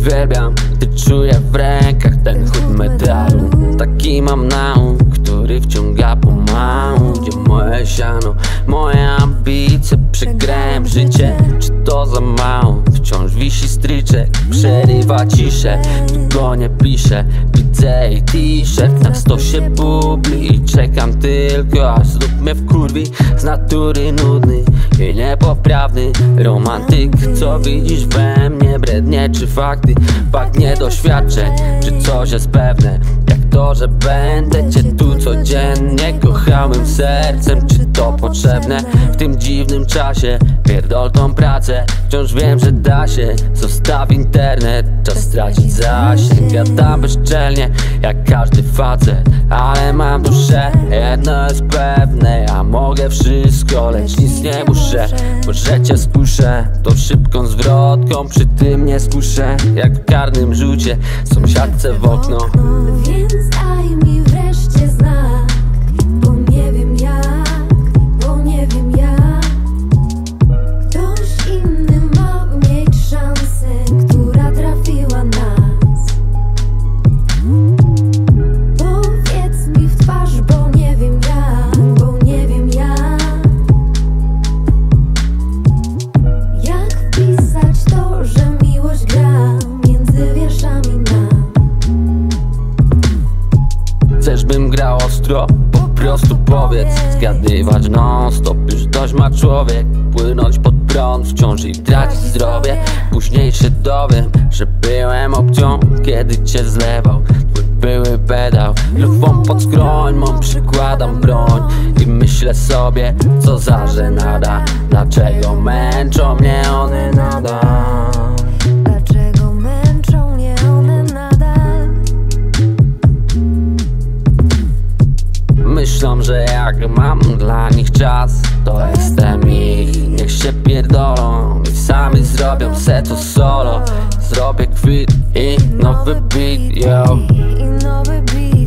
Uwielbiam, gdy czuję w rękach ten chód metalu. Taki mam nauk, który wciąga pomału. Gdzie moje siano, moje ambicje. Przegrałem życie, czy to za mało? Wciąż wisi stryczek, przerywa ciszę. Długo nie piszę, widzę jej t-shirt na stosie bubli. I czekam tylko, aż znów mnie wkurwi. Z natury nudny i niepoprawny romantyk. Co widzisz we mnie, brednie czy fakty? Bagnie doświadczeń, czy coś jest pewne? Jak to, że będę cię tu codziennie kochałem sercem. Czy to potrzebne w tym dziwnym czasie? Pierdol tą pracę, wciąż wiem, że da się. Zostaw internet, czas stracić zasięg. Gadam bezczelnie, jak każdy facet, ale mam duszę, jedno jest pewne. Ja mogę wszystko, lecz nic nie muszę. Może cię skuszę tą szybką zwrotką, przy tym nie skuszę. Jak w karnym rzucie, sąsiadce w okno. Więc daj mi wreszcie znak, bo nie wiem jak, bo nie wiem jak. Ktoś inny ma mieć szansę, która trafiła nas. Powiedz mi w twarz, bo nie wiem jak, bo nie wiem jak. Jak wpisać to, że miłość gra między wierszami nam? Chcesz, bym grał ostro? Po prostu powiedz. Zgadywać non stop, już dość ma człowiek. Płynąć pod prąd wciąż i tracić zdrowie. Później się dowiem, że byłem opcją, kiedy cię zlewał twój były pedał. Lufą pod skroń mą przykładam broń i myślę sobie, co za żenada. Dlaczego męczą mnie one nadal? Dlaczego męczą mnie one nadal? Myślą, że jak mam dla nich czas, to jestem ich. Niech się pierdolą i sami zrobią se to solo. Zrobię kwit i nowy beat, yo. I nowy beat.